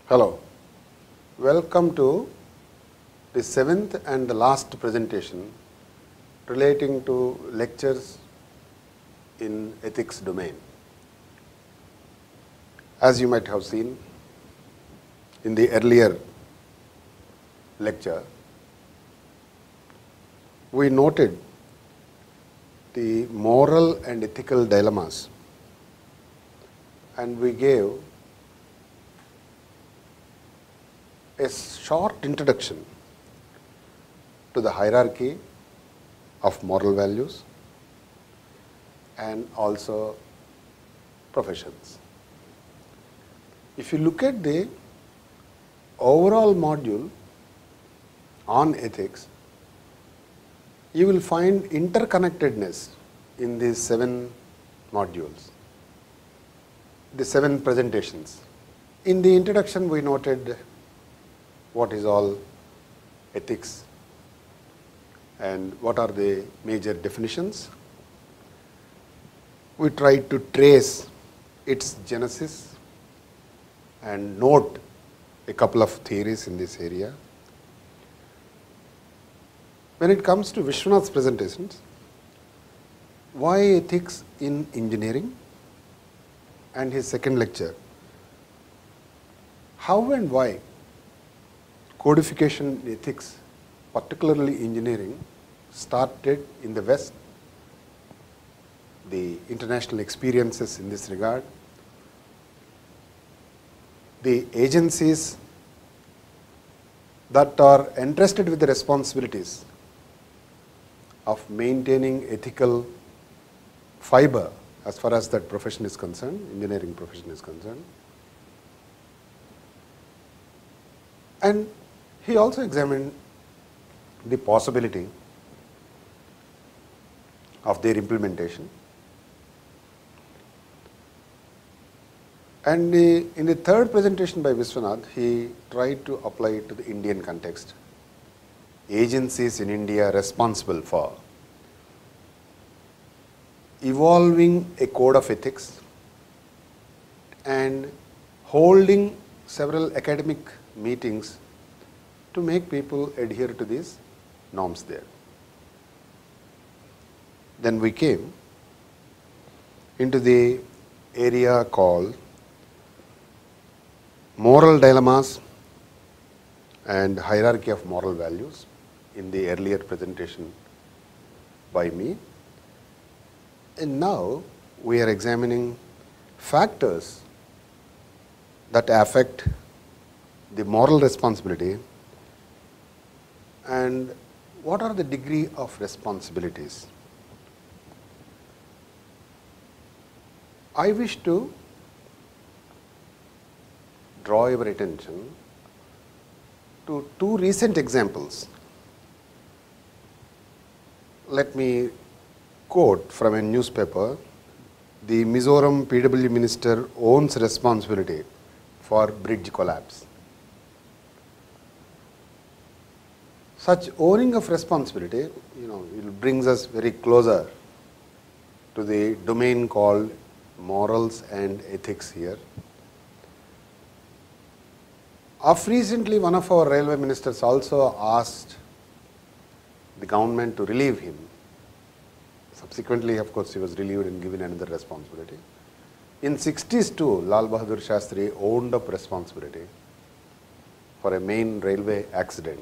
Hello, welcome to the seventh and the last presentation relating to lectures in ethics domain. As you might have seen in the earlier lecture, we noted the moral and ethical dilemmas, and we gave a short introduction to the hierarchy of moral values and also professions. If you look at the overall module on ethics, you will find interconnectedness in these 7 modules, the 7 presentations. In the introduction, we noted what is all ethics and what are the major definitions. We tried to trace its genesis and note a couple of theories in this area. When it comes to Vishwanath's presentations, why ethics in engineering, and his second lecture, how and why codification in ethics, particularly engineering, started in the West, the international experiences in this regard, the agencies that are entrusted with the responsibilities of maintaining ethical fiber as far as that profession is concerned, engineering profession is concerned. And he also examined the possibility of their implementation. And in the third presentation by Vishwanath, he tried to apply it to the Indian context. Agencies in India responsible for evolving a code of ethics and holding several academic meetings to make people adhere to these norms there. Then we came into the area called moral dilemmas and hierarchy of moral values in the earlier presentation by me. And now we are examining factors that affect the moral responsibility and what are the degree of responsibilities. I wish to draw your attention to 2 recent examples. Let me quote from a newspaper: the Mizoram PW minister owns responsibility for bridge collapse. Such owning of responsibility, it brings us very closer to the domain called morals and ethics here. Of recently, one of our railway ministers also asked the government to relieve him. Subsequently, of course, he was relieved and given another responsibility. In 60s too, Lal Bahadur Shastri owned up responsibility for a main railway accident.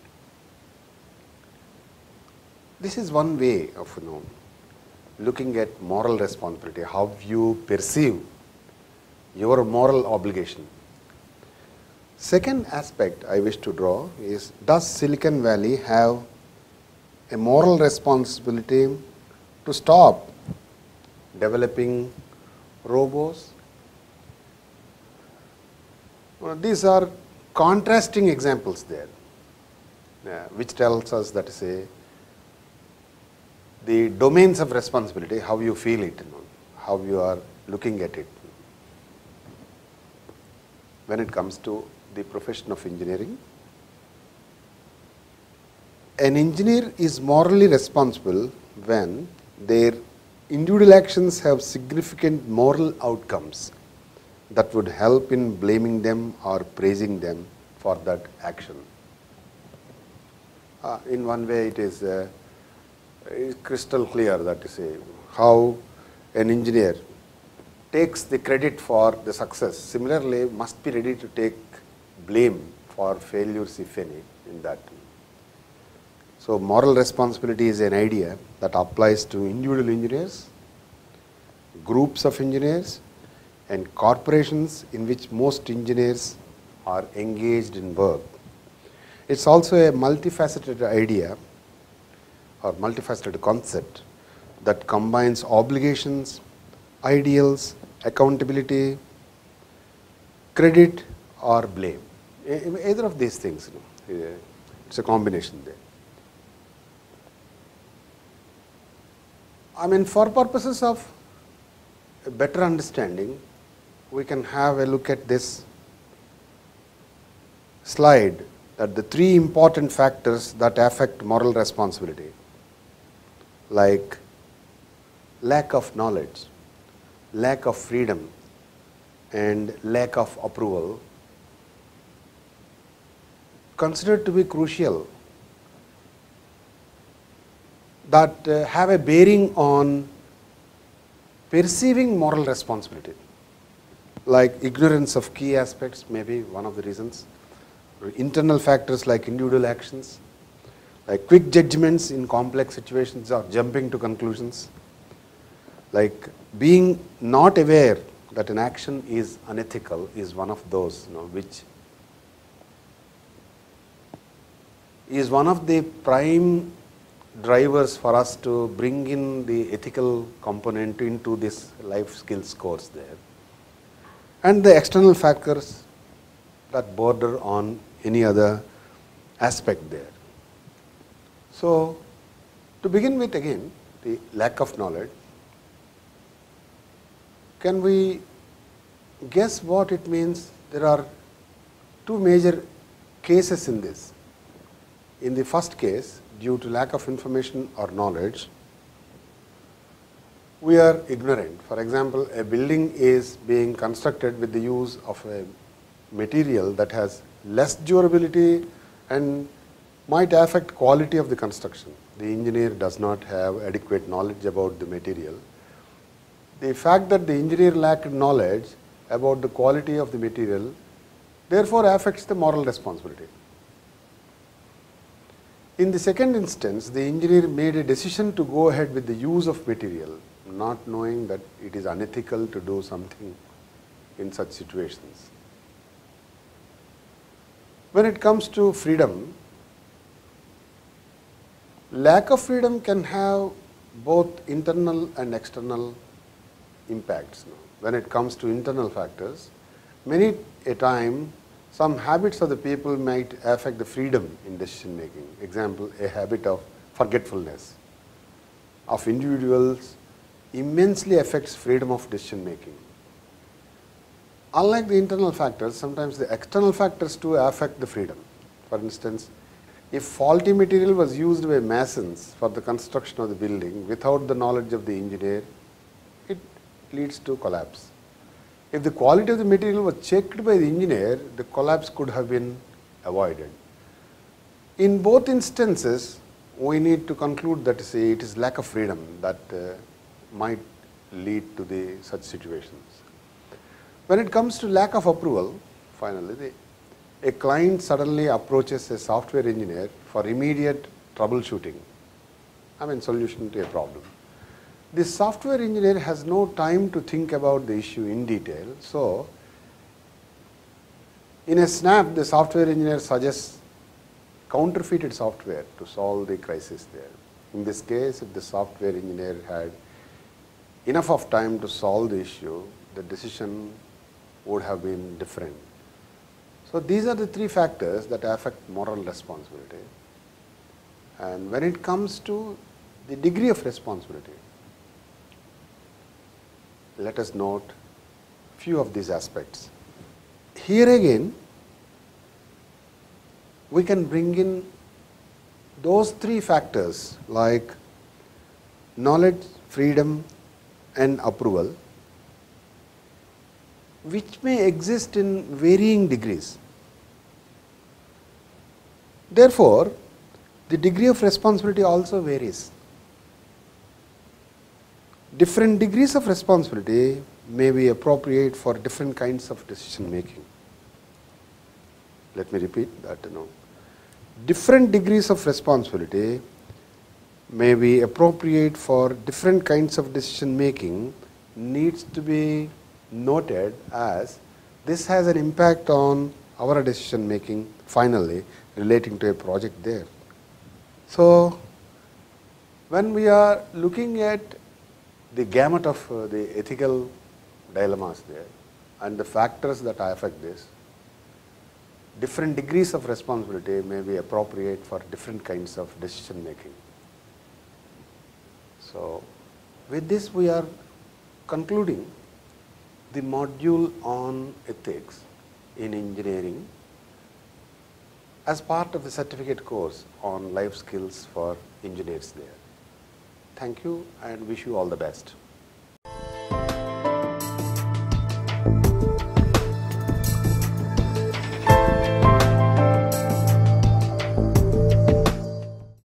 This is one way of looking at moral responsibility, how you perceive your moral obligation. Second aspect I wish to draw is, does Silicon Valley have a moral responsibility to stop developing robots? These are contrasting examples there, which tells us that the domains of responsibility, how you feel it, how you are looking at it. When it comes to the profession of engineering, an engineer is morally responsible when their individual actions have significant moral outcomes that would help in blaming them or praising them for that action. In one way, it is crystal clear that is how an engineer takes the credit for the success. Similarly, must be ready to take blame for failures, if any, in that. So, moral responsibility is an idea that applies to individual engineers, groups of engineers, and corporations in which most engineers are engaged in work. It is also a multifaceted idea or multifaceted concept that combines obligations, ideals, accountability, credit or blame. Either of these things, it's a combination there. I mean, for purposes of a better understanding, we can have a look at this slide, that the three important factors that affect moral responsibility, like lack of knowledge, lack of freedom, and lack of approval, considered to be crucial, that have a bearing on perceiving moral responsibility. Like ignorance of key aspects may be one of the reasons. Internal factors like individual actions, like quick judgments in complex situations or jumping to conclusions, like being not aware that an action is unethical is one of those, which is one of the prime drivers for us to bring in the ethical component into this life skills course there. And the external factors that border on any other aspect there. So, to begin with, again, the lack of knowledge, can we guess what it means? There are two major cases in this. In the first case, due to lack of information or knowledge, we are ignorant. For example, a building is being constructed with the use of a material that has less durability and might affect quality of the construction. The engineer does not have adequate knowledge about the material. The fact that the engineer lacked knowledge about the quality of the material therefore affects the moral responsibility. In the second instance, the engineer made a decision to go ahead with the use of material, not knowing that it is unethical to do something in such situations. When it comes to freedom, lack of freedom can have both internal and external impacts. When it comes to internal factors, many a time some habits of the people might affect the freedom in decision making. Example, a habit of forgetfulness of individuals immensely affects freedom of decision making. Unlike the internal factors, sometimes the external factors too affect the freedom. For instance, if faulty material was used by masons for the construction of the building without the knowledge of the engineer, it leads to collapse. If the quality of the material was checked by the engineer, the collapse could have been avoided. In both instances, we need to conclude that it is lack of freedom that might lead to such situations. When it comes to lack of approval, finally, a client suddenly approaches a software engineer for immediate troubleshooting, solution to a problem. The software engineer has no time to think about the issue in detail. So, in a snap, the software engineer suggests counterfeited software to solve the crisis there. In this case, if the software engineer had enough of time to solve the issue, the decision would have been different. So, these are the three factors that affect moral responsibility. And when it comes to the degree of responsibility, let us note few of these aspects. Here again, we can bring in those three factors like knowledge, freedom, and approval which may exist in varying degrees. Therefore, the degree of responsibility also varies. Different degrees of responsibility may be appropriate for different kinds of decision making. Let me repeat that. Different degrees of responsibility may be appropriate for different kinds of decision making needs to be noted, as this has an impact on our decision making finally relating to a project there. So, when we are looking at the gamut of the ethical dilemmas there and the factors that affect this, different degrees of responsibility may be appropriate for different kinds of decision making. So, with this we are concluding the module on ethics in engineering as part of the certificate course on life skills for engineers there. Thank you and wish you all the best.